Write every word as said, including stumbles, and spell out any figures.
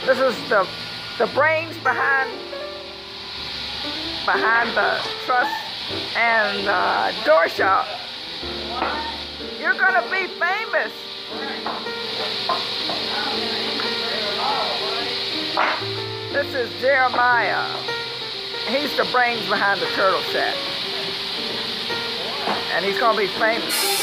This is the the brains behind behind the truss and uh, door shop. You're gonna be famous. This is Jeremiah. He's the brains behind the turtle set. And he's gonna be famous.